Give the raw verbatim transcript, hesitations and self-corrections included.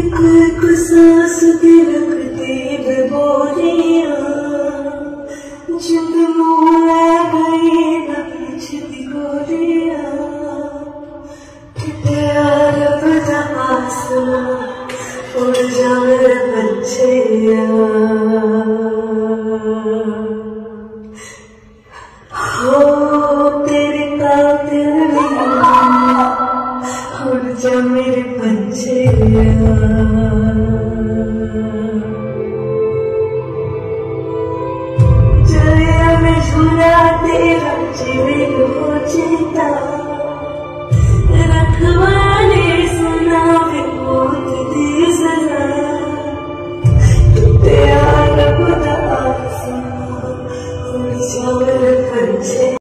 एक सांस की रखती बेबोरियां जिंद मुँह गई न पीछती गोरियां प्यार बता आसमां उड़ जा मेरे बच्चिया हो तेरे कातिल उड़ जा मेरे बच्चिया जलिया में झूला तेरा जीवे हो चिता रखवाले सुना वे मोत दी सना प्यार बता आसमां उड़ जा मेरे बच्चे।